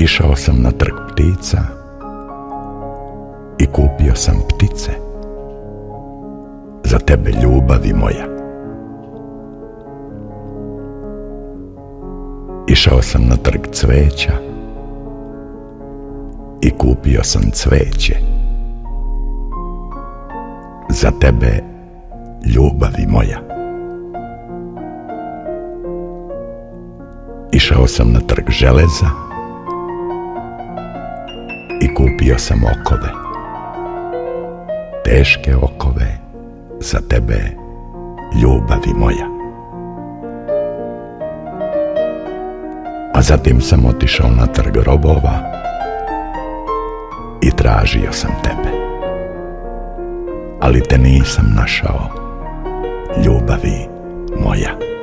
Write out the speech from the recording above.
Išao sam na trg ptica i kupio sam ptice za tebe, ljubavi moja. Išao sam na trg cveća i kupio sam cveće za tebe, ljubavi moja. Išao sam na trg železa i kupio sam okove, teške okove za tebe, ljubavi moja. A zatim sam otišao na trg robova i tražio sam tebe, ali te nisam našao, ljubavi moja.